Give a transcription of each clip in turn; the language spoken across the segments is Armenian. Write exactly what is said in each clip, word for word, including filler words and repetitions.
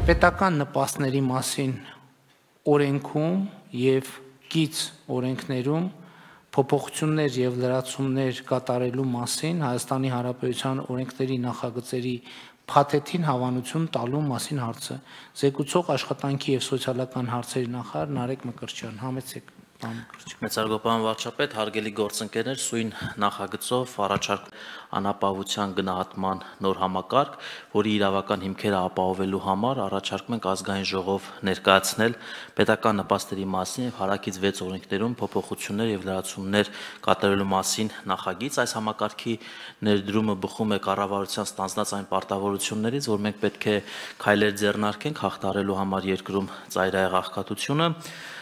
պետական նպաստների մասին օրենքում եւ գիծ օրենքներում փոփոխություններ եւ լրացումներ կատարելու մասին Հայաստանի Հանրապետության օրենքների նախագծերի փաթեթին հավանություն տալու մասին հարցը զեկուցող աշխատանքի եւ սոցիալական հարցերի նախարար Նարեկ Մկրտչյան, համեցեք։ Մեծարգո պարոն վարչապետ, հարգելի գործընկերներ, սույն նախագծով առաջարկ անապահովության գնահատման նոր համակարգ, որի իրավական հիմքերը ապահովելու համար առաջարկում ենք ազգային ժողով ներկայացնել պետական նպաստերի մասին եւ հարակից վեց օրենքներում փոփոխություններ եւ լրացումներ կատարելու մասին նախագիծ։ Այս համակարգի ներդրումը բխում է կառավարության ստանձնած այն պարտավորություններից, որ մենք պետք է քայլեր ձեռնարկենք հաղթահարելու համար երկրում ծայրահեղ աղքատությունը,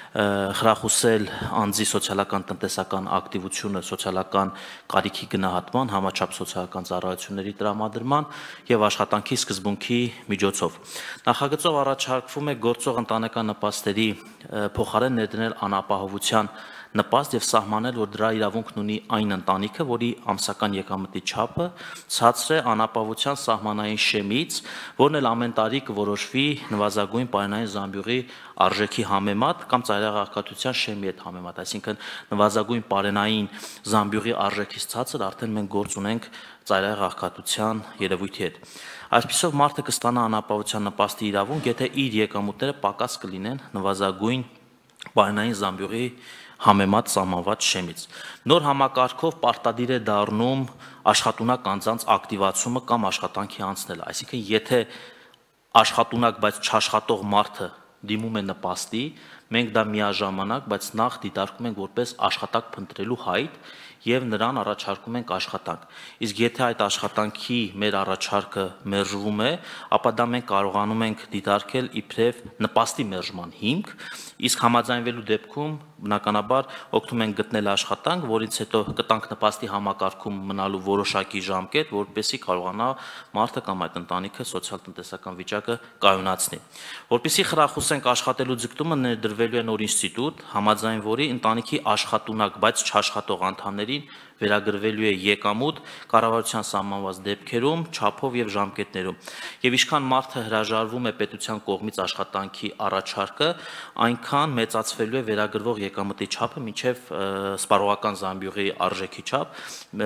խրախուսել անձի սոցիալական տնտեսական ակտիվությունը, սոցիալական կարիքի գնահատման, համաչափ սոցիալական ծառայությունների տրամադրման եւ աշխատանքի սկզբունքի միջոցով։ Նախագծով առաջարկվում է գործող ընտանեկան նպաստերի փոխարեն ներդնել անապահովության նպաստ եւ սահմանել, որ դրա իրավունքն ունի այն ընտանիքը, որի ամսական եկամտի չափը ցածր է անապահովության սահմանային շեմից, որն էլ ամեն տարի կորոշվի նվազագույն պայմանային զամբյուղի արժեքի համեմատ կամ ծայրահեղ աղքատության շեմի հետ համեմատ, այսինքն նվազագույն պարենային զամբյուղի արժեքից ցածր արդեն մենք գործ ունենք ծայրահեղ աղքատության երևույթի հետ։ Այսպիսով մարդը կստանա անապահովության նպաստի իրավունք, եթե իր եկամուտները պակաս կլինեն նվազագույն պարենային զամբյուղի համեմատ սահմանված շեմից։ Նոր համակարգով պարտադիր է դառնում աշխատունակ անձանց ակտիվացումը կամ աշխատանքի անցնելը, այսինքն եթե աշխատունակ, բայց չաշխատող մարդը դիմում է նպաստի, մենք դա միաժամանակ, բայց նախ դիտարկում ենք որպես աշխատանք փնտրելու հայտ եւ նրան առաջարկում ենք աշխատանք։ Իսկ եթե այդ աշխատանքի մեր առաջարկը մերժվում է, ապա դա մենք կարողանում ենք դիտարկել իբրև նպաստի մերժման հիմք, իսկ համաձայնվելու դեպքում բնականաբար օգնում ենք գտնել աշխատանք, որից հետո կտանք նպաստի համակարգում մնալու որոշակի ժամկետ, որպեսզի կարողանա մարդը կամ այդ ընտանիքը սոցիալ-տնտեսական վիճակը կայունացնի։ Որպեսզի խրախուսենք աշխատելու ձգտումը, ներդրվելու է նոր ինստիտուտ, համաձայն որի ընտանիքի աշխատունակ, բայց չաշխատող անդամներին վերագրվելու է եկամուտ կառավարության սահմանված դեպքերում, չափով եւ ժամկետներում։ Եվ ինչքան մարդը հրաժարվում է պետության կողմից աշխատանքի առաջարկը, այնքան մեծացվելու է վերագրվող եկամտի չափը մինչև սպառողական զամբյուղի արժեքի չափ,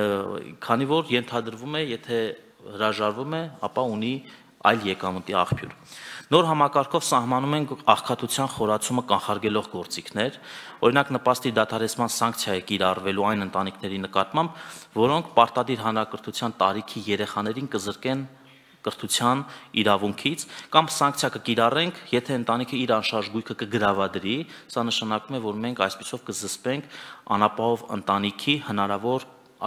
քանի որ ենթադրվում է, եթե հրաժարվում է, ապա ունի այլ եկամտի աղբյուր։ Նոր համակարգով սահմանում ենք աղքատության խորացումը կանխարգելող գործիքներ, օրինակ նպաստի դադարեցման սանկցիա է կիրառվելու այն ընտանիքների նկատմամբ, որոնք պարտադիր հանրակրթության տարիքի երեխաներին կզրկեն կրթության իրավունքից կամ սանկցիա կկիրառենք, եթե ընտանիքը իր անշարժ գույքը կգրավադրի, սա նշանակում է, որ մենք այսպիսով կզսպենք անապահով ընտանիքի հնարավոր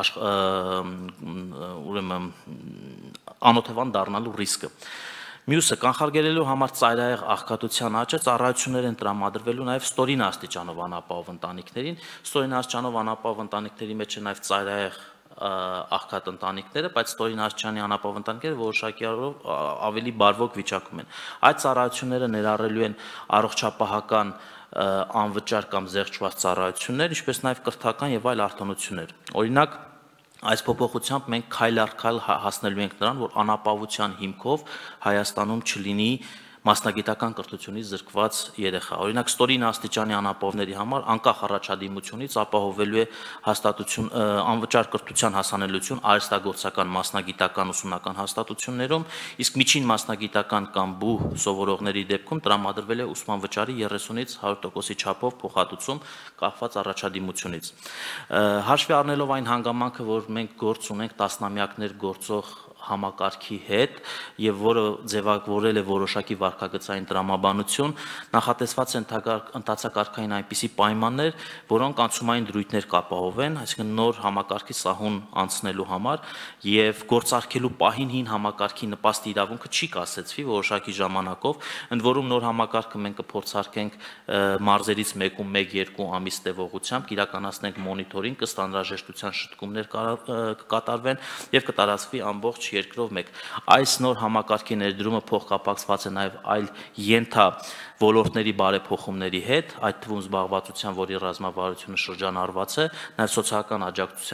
ուրեմն անօթևան դառնալու ռիսկը։ Մյուսը կանխարգելելու համար ծայրահեղ աղքատության աճը ծառայություններ են տրամադրվելու նաև ստորին աստիճանով անապահով ընտանիքներին, ստորին աստիճանով անապահով ընտանիքների մեջ է նաև ծայրահեղ աղքատ ընտանիքները, բայց ստորին աստիճանի անապահով ընտանիքները որոշակի ավելի բարվոք վիճակում են։ Այդ ծառայությունները ներառելու են առողջապահական անվճար կամ զեղչված ծառայություններ, ինչպես նաև կրթական եւ այլ արտոնություններ։ Օրինակ, այս փոփոխությամբ մենք քայլ առ քայլ հասնելու ենք նրան, որ անապահովության հիմքով Հայաստանում չլինի մասնագիտական կրթությունից զրկված երեխա։ Օրինակ, ստորին աստիճանի անապահովների համար անկախ առաջադիմությունից ապահովելու է հաստատություն անվճար կրթության հասանելիություն արհեստագործական մասնագիտական ուսումնական հաստատություններում, իսկ միջին մասնագիտական կամ բու սովորողների դեպքում տրամադրվել է ուսման վճարի երեսունից հարյուր տոկոսի չափով փոխհատուցում կախված առաջադիմությունից։ Հաշվի առնելով այն հանգամանքը, որ մենք գործ ունենք տասնամյակներ գործող համակարգի հետ եւ որը ձևավորել է որոշակի վարքագծային տրամաբանություն, նախատեսված են ընթացակարգային այնպիսի պայմաններ, որոնք անցումային դրույթներ կապահովեն, այսինքն նոր համակարգի սահուն անցնելու համար եւ գործարկելու պահին հին համակարգի նպաստի իրավունքը չի կասեցվի որոշակի ժամանակով, ընդ որում նոր համակարգը մենք կփորձարկենք մարզերից մեկում մեկ-երկու ամիս տևողությամբ կիրականացնենք մոնիթորինգ, կստանդարտաժեշտության շտկումներ կկատարվեն եւ կտարածվի ամբողջ երկրով մեկ։ Այս նոր համակարգի ներդրումը փոխկապակցված է նաև այլ ենթա ոլորտների բարեփոխումների հետ, այդ թվում զբաղվածության, որի ռազմավարությունը շրջանառված է, նաև սոցիալական աջակցության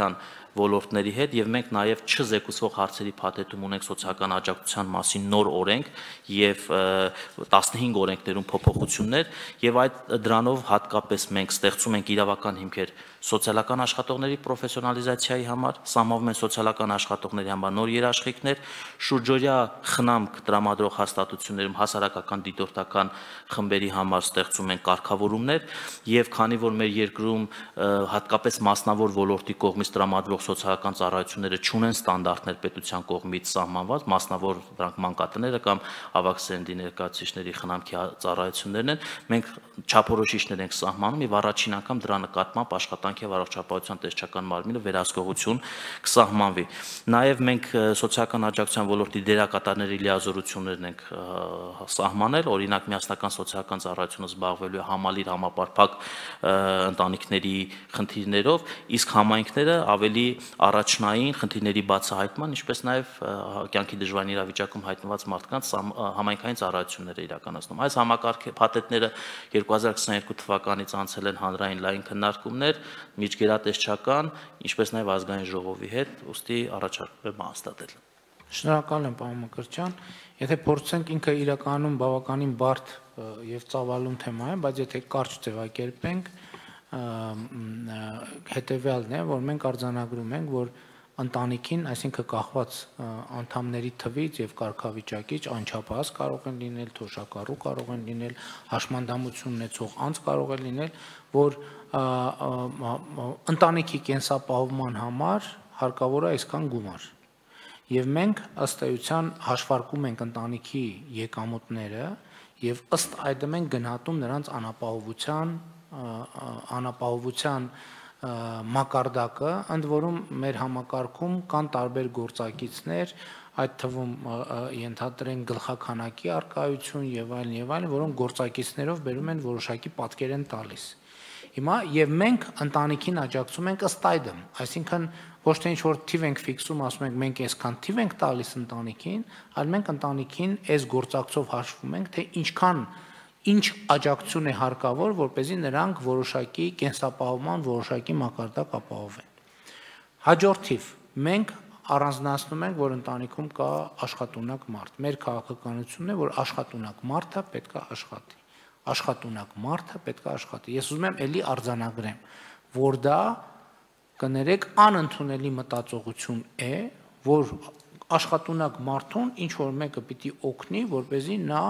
ոլորտների հետ եւ մենք նաեւ չզեկուցվող հարցերի փաթեթում ունենք սոցիալական աջակցության մասին նոր օրենք եւ տասնհինգ օրենքներում փոփոխություններ եւ այդ դրանով հատկապես մենք ստեղծում ենք իրավական հիմքեր սոցիալական աշխատողների պրոֆեսիոնալիզացիայի համար, սահմանվում են սոցիալական աշխատողների համար նոր երաշխիքներ, շուրջօրյա խնամք տրամադրող հաստատություններում հասարակական դիտորդական խմբերի համար ստեղծում են կարգավորումներ եւ քանի որ մեր երկրում հատկապես մասնավոր ոլորտի կողմից տրամադրող սոցիալական ծառայությունները չունեն ստանդարտներ պետության կողմից սահմանված, մասնավոր դրանք մանկատները կամ ավագ սերնդի ներկայացուցիչների խնամքի ծառայություններն են, մենք չափորոշիչներ ենք սահմանում եւ առաջին անգամ դրա նկատմամբ աշխատանքի եւ առողջապահության տեսչական մարմինը վերահսկողություն կսահմանվի։ Նաեւ մենք սոցիալական աջակցության ոլորտի դերակատարների լիազորություններն ենք սահմանել, օրինակ միասնական սոցիալական ծառայությունը զբաղվելու է համալիր համապարփակ ընտանիքների խնդիրներով, իսկ համայնքները ավելի առաջնային խնդիրների բացահայտման, ինչպես նաեւ կյանքի դժվարին իրավիճակում հայտնված մարդկանց համայնքային ծառայություններ իրականացնում։ Այս համակարգ փաթեթները երկու հազար քսաներկու թվականից անցել են հանրային լայն քննարկումներ, միջգերատեսչական, ինչպես նաեւ ազգային ժողովի հետ, ուստի առաջարկում եմ հաստատել։ Շնորհակալ եմ, պարոն Մկրտչյան։ Եթե փորձենք ինքը իրականում բավականին բարդ եւ ծավալուն թեմա է, բայց եթե կարճ ձևակերպենք, հետեւյալն է, որ մենք արձանագրում ենք, որ ընտանիքին, այսինքն կախված անդամների թվից եւ կարգավիճակից անչափահաս կարող են լինել, թոշակառու կարող են լինել, հաշմանդամություն ունեցող անձ կարող է լինել, որ ընտանիքի կենսապահովման համար հարկավոր է այսքան գումար։ Եվ մենք ըստ էության հաշվարկում ենք ընտանիքի եկամուտները եւ ըստ այդմ ենք գնահատում նրանց անապահովության անապահովության մակարդակը, ընդ որում մեր համակարգում կան տարբեր գործակիցներ, այդ թվում ենթադրենք գլխաքանակի արկայություն եւ այլն եւ այլն, որոնք գործակիցներով բերում են որոշակի պատկեր են տալիս։ Հիմա եւ մենք ընտանիքին աջակցում ենք ըստ այդմ, այսինքն ոչ թե ինչ-որ թիվ ենք ֆիքսում, ասում ենք մենք այսքան թիվ ենք տալիս ընտանիքին, այլ մենք ընտանիքին այս գործակցով հաշվում ենք, թե ինչքան ինչ աջակցություն է հարկավոր, որպեսզի նրանք որոշակի կենսապահովման որոշակի մակարդակ ապահովեն։ Հաջորդիվ մենք առանձնացնում ենք, որ ընտանիքում կա աշխատունակ մարդ։ Մեր քաղաքականությունն է, որ աշխատունակ մարդը պետք է աշխատի։ Աշխատունակ մարդը պետք է աշխատի։ Ես ուզում եմ էլի արձանագրեմ, որ դա կներեք անընդունելի մտածողություն է, որ աշխատունակ մարդուն ինչ որ մեկը պիտի օգնի, որպեսզի նա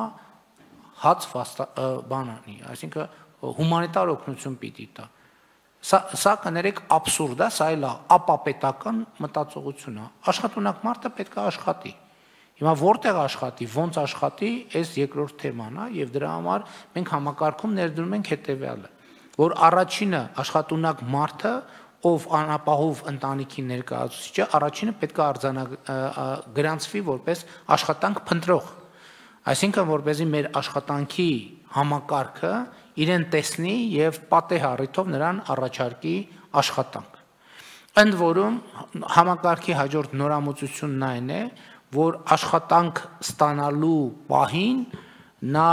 հաց բանանի, այսինքն հումանիտար օգնություն պիտի տա։ Սա սա կներեք աբսուրդ է, սա էլ ապապետական մտածողություն է։ Աշխատունակ մարդը պետք է աշխատի։ Հիմա որտեղ աշխատի, ոնց աշխատի, այս երկրորդ թեման է, եւ դրա համար մենք համակարգում ներդրում ենք հետեւյալը, որ առաջինը աշխատունակ մարդը, ով անապահով ընտանիքի ներկայացուցիչը, առաջինը պետք է արձանագրվի որպես աշխատանք փնտրող։ Այսինքն, որպեսզի մեր աշխատանքի համակարգը իրեն տեսնի եւ պատեհ առիթով նրան առաջարկի աշխատանք։ Ընդ որում համակարգի հաջորդ նորամուծությունն այն է, որ աշխատանք ստանալու պահին նա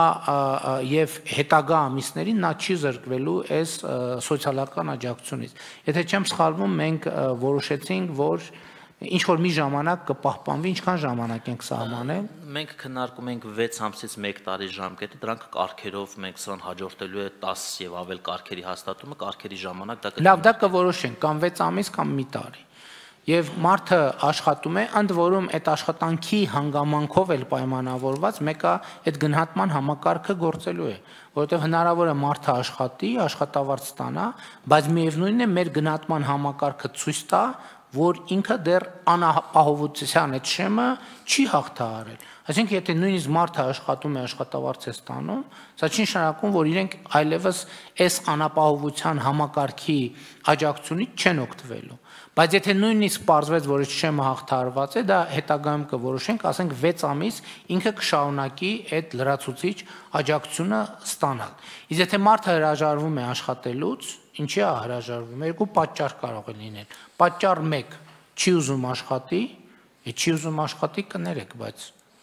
եւ հետագա ամիսներին նա չի զրկվելու այս սոցիալական աջակցությունից։ Եթե չեմ սխալվում, մենք որոշեցինք, որ ինչ որ մի ժամանակ կպահպանվի, ինչքան ժամանակ ենք սահմանել։ Մենք քննարկում ենք վեց ամսից մեկ տարի ժամկետը, դրանք կարգերով մենք սրան հաջորդելու է տասը եւ ավել կարգերի հաստատումը, կարգերի ժամանակ դա Լավ, դա կորոշենք, կամ վեց ամիս կամ մի տարի։ Եվ մարդը աշխատում է, ընդ որում այդ աշխատանքի հանգամանքով էլ պայմանավորված մեկը այդ գնահատման համակարգը գործելու է, որովհետև հնարավոր է մարդը աշխատի, աշխատավարձ ստանա, բայց միևնույնն է մեր գնահատման համակարգը ցույց տա, որ ինքը դեռ անապահովության այդ շեմը չի հաղթահարել։ Այսինքն, եթե նույնիսկ մարդը աշխատում է, աշխատավարձ է ստանում, սա չի նշանակում, որ իրենք այլևս այս անապահովության համակարգի աջակցությունից չեն օգտվելու։ Բայց եթե նույնիսկ պարզվեց, որ այդ շեմը հաղթահարված է, դա հետագայում կորոշենք, ասենք վեց ամիս ինքը կշարունակի այդ լրացուցիչ աջակցությունը ստանալ։ Իսկ եթե մարդը հրաժարվում է աշխատելուց, ինչի է հրաժարվում, երկու պատճառ կարող է լինել։ Պատճառ մեկ՝ չի ուզում աշխատի, այդ չի ուզում աշխատի կներեք, բայց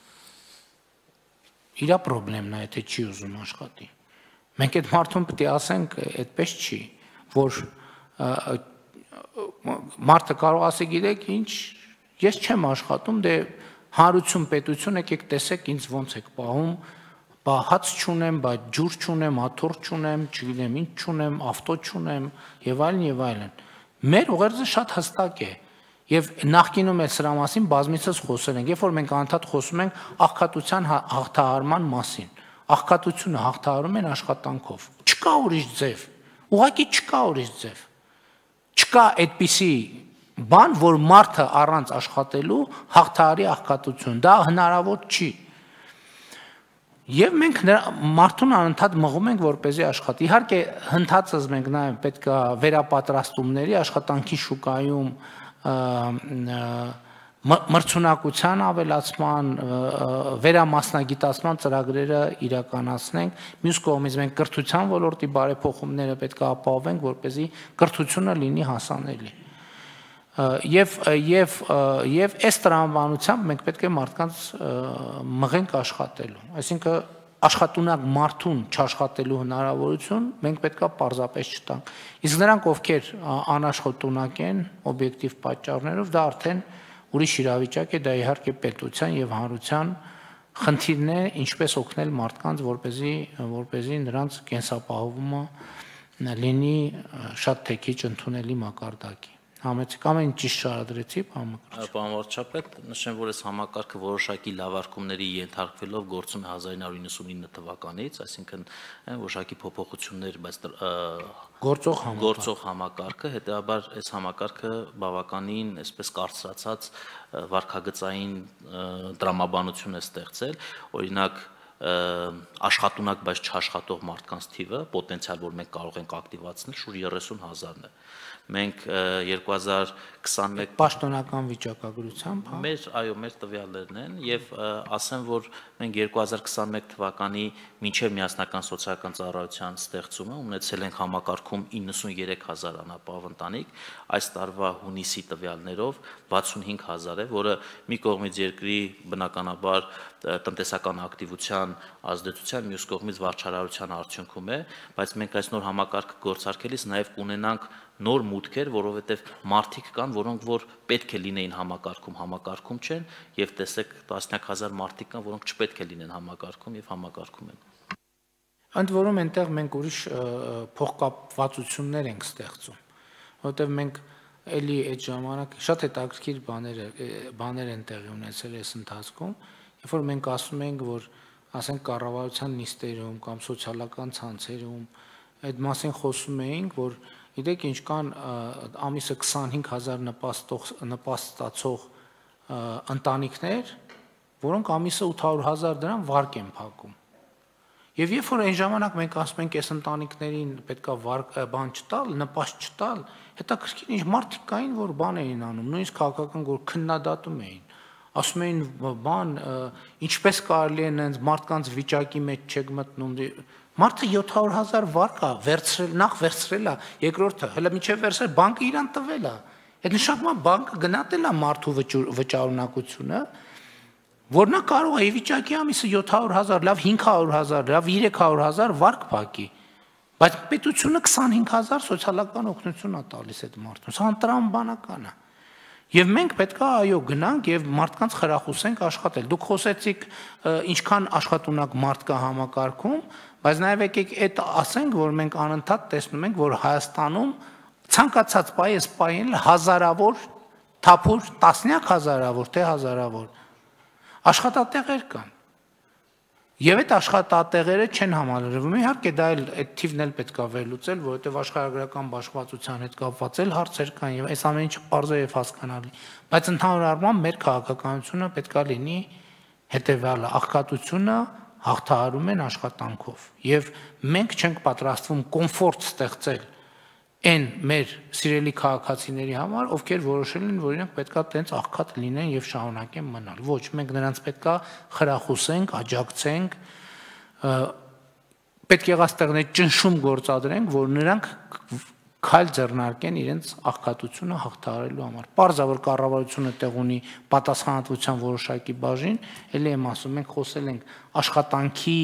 իրա պրոբլեմն է, եթե չի ուզում աշխատի։ Մենք այդ մարդուն պետք է ասենք, այդպես չի, որ մարդը կարող ասի, գիտեք, ինչ, ես չեմ աշխատում, դե հանրություն, պետություն, եկեք տեսեք ինձ ոնց եք պահում, բա հաց չունեմ, բա ջուր չունեմ, աթոռ չունեմ, չգիտեմ ինչ չունեմ, ավտո չունեմ, եւ այլն եւ այլն։ Մեր ուղերձը շատ հստակ է։ Եվ նախկինում էլ սրա մասին բազմիցս խոսել ենք, երբ որ մենք անդադ խոսում ենք աղքատության հաղթահարման մասին։ Աղքատությունը հաղթահարում են աշխատանքով։ Չկա ուրիշ ձև։ Ուղղակի չկա ուրիշ ձև։ Չկա այդպիսի բան, որ մարդը առանց աշխատելու հաղթահարի աղքատություն։ Դա հնարավոր չի։ Եվ մենք մարդուն անընդհատ մղում ենք, որպեսզի աշխատի։ Իհարկե, հնդածս մենք նաև պետք է վերապատրաստումների, աշխատանքի շուկայում մրցունակության ավելացման, վերամասնագիտացման ծրագրերը իրականացնենք։ Մյուս կողմից մենք կրթության ոլորտի բարեփոխումները պետք է ապահովենք, որպեսզի կրթությունը լինի հասանելի։ Եվ եւ եւ այս տրամաբանությամբ մենք պետք է մարդկանց մղենք աշխատելու։ Այսինքն աշխատունակ մարդուն չաշխատելու հնարավորություն մենք պետք է պարզապես չտանք։ Իսկ նրանք, ովքեր անաշխատունակ են օբյեկտիվ պատճառներով, դա արդեն ուրիշ իրավիճակ է, դա իհարկե պետության եւ հանրության խնդիրն է, ինչպես օգնել մարդկանց, որպեսզի որպեսզի նրանց կենսապահովումը լինի շատ թեքիչ ընդունելի մակարդակի։ Համեցեք ամեն ճիշտ շարադրեցի, պարոն Մկրտիչ։ Պարոն վարչապետ, նշեմ, որ այս համակարգը որոշակի լավարկումների ենթարկվելով գործում է հազար ինը հարյուր նվաթ թվականից, այսինքն որոշակի փոփոխություններ, բայց գործող համակարգ գործող համակարգը, հետեւաբար այս համակարգը բավականին, այսպես կարծրացած վարքագծային տրամաբանություն է ստեղծել, օրինակ աշխատունակ, բայց չաշխատող մարդկանց թիվը պոտենցիալ, որ մենք կարող ենք ակտիվացնել, շուրջ երեսուն հազարն է։ Մենք երկու հազար քսաներկու պաշտոնական վիճակագրությամբ, հա։ Մեր, այո, մեր տվյալներն են եւ ասեմ, որ մենք երկու հազար քսաներկու թվականի մինչեւ միասնական սոցիալական ծառայության ստեղծումը ունեցել ենք համակարգում իննսուններեք հազար անապահով ընտանիք, այս տարվա հունիսի տվյալներով վաթսունհինգ հազար է, որը մի կողմից երկրի բնականաբար տնտեսական ակտիվության ազդեցության, մյուս կողմից վարչարարության արդյունքում է, բայց մենք այս նոր համակարգը գործարկելիս նաեւ կունենանք նոր մուտքեր, որովհետև մարդիկ կան, որոնք որ պետք է լինեին համակարգում, համակարգում չեն, եւ տեսեք տասնյակ հազար մարդիկ կան, որոնք չպետք է լինեն համակարգում եւ համակարգում են։ Ընդ որում այնտեղ մենք ուրիշ փոխկապվածություններ ենք ստեղծում, որովհետև մենք էլի այդ ժամանակ շատ հետաքրքիր բաներ բաներ են տեղի ունեցել այս ընթացքում, երբ որ մենք ասում ենք, որ ասենք կառավարության նիստերում կամ սոցիալական ցանցերում այդ մասին խոսում էինք, որ Գիտեք, ինչ կան ամիսը քսանհինգ հազար նպաստ ստացող ընտանիքներ, որոնք ամիսը ութ հարյուր հազար դրամ վարկ են փակում։ Եվ երբ որ այն ժամանակ մենք ասում ենք, այս ընտանիքներին պետքա վարկ բան չտալ, նպաստ չտալ, հետաքրքիր ինչ մարդիկ կային, որ բան էին անում, նույնիսկ քաղաքական որ քննադատում էին։ Ասում էին, բան, ինչպես կարելի է նենց մարդկանց վիճակի մեջ չեք մտնում։ Մարդը յոթ հարյուր հազար վարկ է վերցրել, նախ վերցրել է, երկրորդը, հələ միջև վերցրել, բանկը իրան տվել է։ Այդ նշանակում է բանկը գնահատել է մարդու վճարունակությունը, որ նա կարող է ի վիճակի ամիսը յոթ հարյուր հազար, լավ հինգ հարյուր հազար, լավ երեք հարյուր հազար վարկ փակի։ Բայց պետությունը քսանհինգ հազար սոցիալական օգնություն է տալիս այդ մարդուն։ Սա տրամաբանական է։ Եվ մենք պետք է այո գնանք եւ մարդկանց խրախուսենք աշխատել։ Դուք խոսեցիք ինչքան աշխատունակ մարդ կա համակարգում, բայց նաեւ եկեք այդ ասենք, որ մենք անընդհատ տեսնում ենք, որ Հայաստանում ցանկացած պայես պայել հազարավոր, թափուր տասնյակ հազարավոր, թե հազարավոր աշխատատեղեր կան։ Եվ այդ աշխատատեղերը չեն համալրվում։ Իհարկե դա էլ այդ թիվն էլ պետք է վերլուծել, որովհետև աշխարհագրական բաշխվածության հետ կապված էլ հարցեր կան եւ այս ամեն ինչը պարզ է եւ հասկանալի։ Բայց ընդհանուր առմամբ մեր քաղաքականությունը պետք է լինի հետեւյալը՝ աղքատությունը հաղթահարում են աշխատանքով։ Եվ մենք չենք պատրաստվում կոմֆորտ ստեղծել այն մեր սիրելի քաղաքացիների համար, ովքեր որոշել են, որ իրենք պետքա տենց աղքատ լինեն եւ շարունակեն մնալ։ Ոչ, մենք նրանց պետքա խրախուսենք, աջակցենք, պետք եղած տեղներ ճնշում գործադրենք, որ նրանք քայլ ձեռնարկեն իրենց աղքատությունը հաղթահարելու համար։ Պարզա որ կառավարությունը տեղ ունի պատասխանատվության որոշակի բաժին, ելի եմ ասում, մենք խոսել ենք աշխատանքի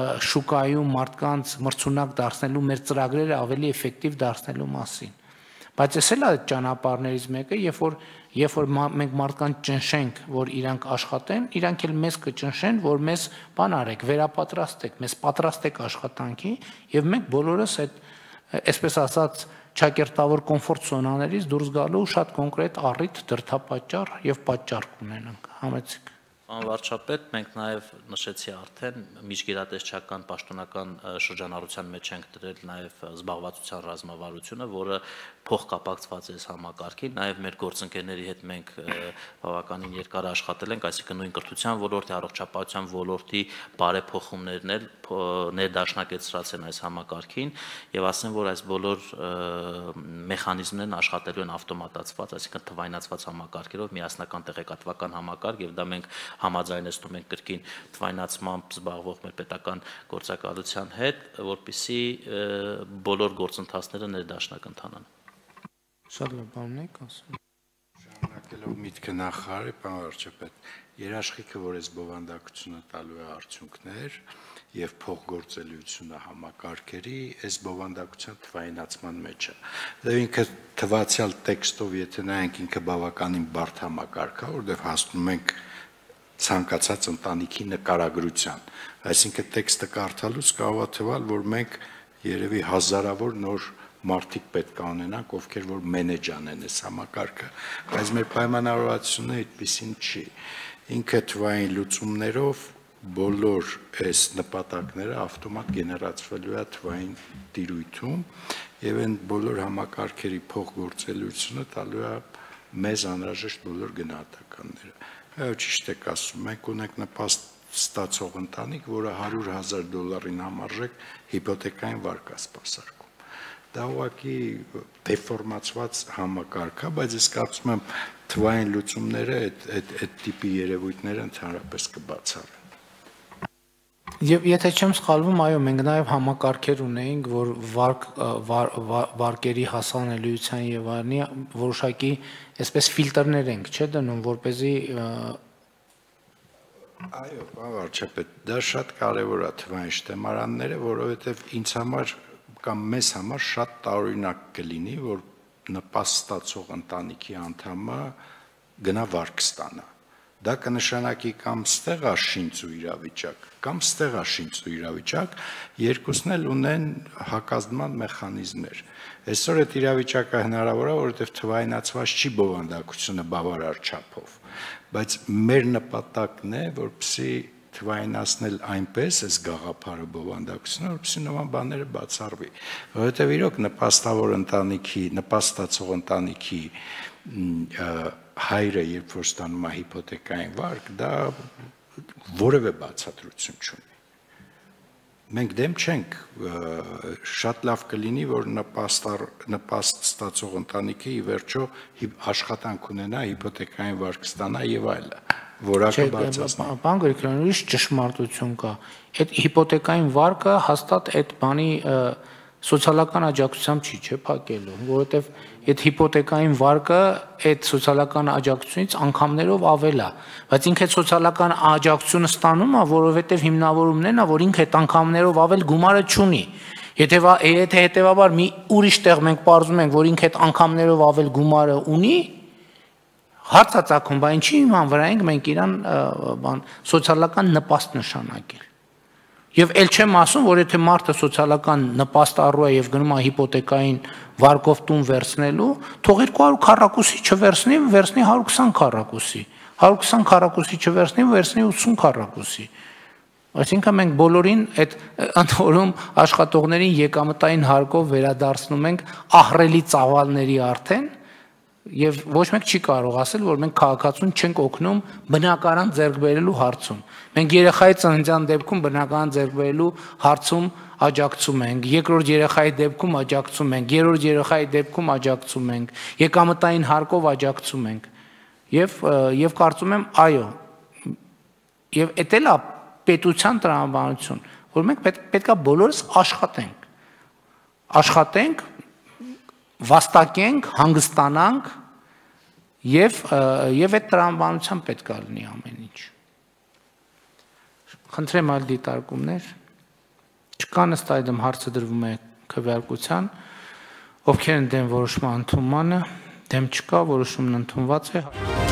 շուկայում մարդկանց մրցունակ դարձնելու մեր ծրագրերը ավելի էֆեկտիվ դարձնելու մասին։ Բայց էս էլ է ճանապարհներից մեկը, երբ որ երբ որ մենք մարդկանց ճնշենք, որ իրանք աշխատեն, իրանք էլ մեզ կճնշեն, որ մեզ բան արեք, վերապատրաստեք, մեզ պատրաստեք աշխատանքի, եւ մենք բոլորս այդ այսպես ասած ճակերտավոր կոմֆորտ զոնաներից դուրս գալու շատ կոնկրետ առիթ, դրդապատճառ եւ պատճառ կունենանք։ Համեցեք։ Պարոն վարչապետ, մենք նաև նշեցի արդեն միջգերատեսչական պաշտոնական շրջանառության մեջ ենք դրել նաև զբաղվածության ռազմավարությունը, որը փոխկապակցված է համակարգին, նաև մեր գործընկերների հետ մենք բավականին երկար աշխատել ենք, այսինքն նույն կրթության ոլորտի, առողջապահության ոլորտի բարեփոխումներն էլ ներդաշնակեցրած են այս համակարգին եւ ասեմ, որ այս բոլոր մեխանիզմներն աշխատելու են ավտոմատացված, այսինքն թվայնացված համակարգերով, միասնական տեղեկատվական համակարգ եւ դա մենք համաձայնեցնում ենք կրկին թվայնացմամբ զբաղվող մեր պետական գործակալության հետ, որպեսզի բոլոր գործընթացները ներդաշնակ ընթանան։ Շատ լավ բան եք ասում։ Շարունակելով միտքը նախարարի, պարոն վարչապետ, երաշխիքը, որ այս բովանդակությունը տալու է արդյունքներ եւ փոխգործելիությունը համակարգերի, այս բովանդակության թվայնացման մեջ է։ Դա ինքը թվացial տեքստով, եթե նայենք, ինքը բավականին բարդ համակարգ է, որտեղ հասնում ենք ցանկացած ընտանիքի նկարագրության, այսինքն տեքստը կարդալուց կարող է թվալ, որ մենք երևի հազարավոր նոր մարդիկ պետք է ունենանք, ովքեր որ մենեջ անեն այս համակարգը, բայց մեր պայմանավորվածությունը այդպեսին չի։ Ինքը թվային լուծումներով բոլոր այս նպատակները ավտոմատ գեներացվելու է թվային տիրույթում եւ այն բոլոր համակարգերի փոխգործելիությունը տալու է մեզ անհրաժեշտ բոլոր գնահատականները։ Այո, ճիշտ եք ասում, մենք ունենք նպաստ ստացող ընտանիք, որը հարյուր հազար դոլարին համարժեք հիպոթեկային վարկ է սպասարկում։ Դա ուղղակի դեֆորմացված համակարգ է, բայց ես կարծում եմ թվային լուծումները այդ այդ այդ տիպի երևույթները ընդհանրապես կբացառեն։ Եվ եթե չեմ սխալվում, այո, մենք նաև համակարգեր ունեինք, որ վարկ վարկերի հասանելիության եւ այլնի որոշակի այսպես ֆիլտրներ ենք, չէ՞ դնում, որպեսզի Այո, պարոն վարչապետ, դա շատ կարևոր է թվային շտեմարանները, որովհետեւ ինձ համար կամ մեզ համար շատ տարօրինակ կլինի, որ նպաստ ստացող ընտանիքի անդամը գնա վարկ ստանա։ Դա կնշանակի կամ ստեղ է շինծ ու իրավիճակ, կամ ստեղ է շինծ ու իրավիճակ, երկուսն էլ ունեն հակազդման մեխանիզմներ։ Այսօր այդ իրավիճակը հնարավոր է, որովհետև թվայնացված չի բովանդակությունը բավարար չափով, բայց մեր նպատակն է, որպեսզի թվայնացնել այնպես այս գաղափարը բովանդակությունը, որպեսզի նման բաները բացառվի, որովհետև իրոք նպաստավոր ընտանիքի, նպաստացող ընտանիքի հայրը, երբ որ ստանում է հիպոթեկային վարկ, դա որևէ բացատրություն չունի։ Մենք դեմ չենք, շատ լավ կլինի, որ նպաստ ստացող ընտանիքը ի վերջո աշխատանք ունենա, հիպոթեկային վարկ ստանա եւ այլն, որակը բարձրացնի։ Պարոն Գրիգորյան, ուրիշ ճշմարտություն կա։ Այդ հիպոթեկային վարկը հաստատ այդ բանի սոցիալական աջակցությամբ չի, չէ՞, փակելու, որովհետև այդ հիպոթեկային վարկը այդ սոցիալական աջակցությունից անգամներով ավել է, բայց ինքը այդ սոցիալական աջակցությունը ստանում է, որովհետև հիմնավորումն է, որ ինքը այդ անգամներով ավել գումարը չունի։ Եթե եթե հետեւաբար մի ուրիշ տեղ մենք պարզում ենք, որ ինքը այդ անգամներով ավել գումարը ունի, հարցածագում, բա ինչի իման վրա ենք մենք իրան բան սոցիալական նպաստ նշանակել։ Եվ ել չեմ ասում, որ եթե մարդը սոցիալական նպաստ առու է եւ գնում է հիպոթեկային վարկով տուն վերցնելու, թող երկու հարյուր քառակուսի չվերցնի, վերցնի հարյուր քսան քառակուսի, հարյուր քսան քառակուսի չվերցնի, վերցնի ութսուն քառակուսի։ Այսինքն մենք բոլորին այդ ընդորում աշխատողներին եկամտային հարկով վերադարձնում ենք ահռելի ծավալների արդեն եւ ոչ մեկ չի կարող ասել, որ մենք քաղաքացուն չենք օգնում բնակարան ձեռք բերելու հարցում։ Մենք երեխայի ծննդյան դեպքում բնակարան ձեռք բերելու հարցում աջակցում ենք, երկրորդ երեխայի դեպքում աջակցում ենք, երրորդ երեխայի դեպքում աջակցում ենք, եկամտային հարկով աջակցում ենք։ Եվ եւ կարծում եմ, այո, եւ էդ էլ է պետության տրամաբանություն, որ մենք պետք է բոլորս աշխատենք։ Աշխատենք, վաստակենք, հանգստանանք եւ եւ այդ տրամաբանությամբ պետք է լինի ամեն ինչ։ Խնդրեմ այլ դիտարկումներ։ Չկան ըստ այդմ հարցը դրվում է քվեարկության։ Ովքեր են դեմ որոշման ընդունմանը, դեմ չկա, որոշումն ընդունված է։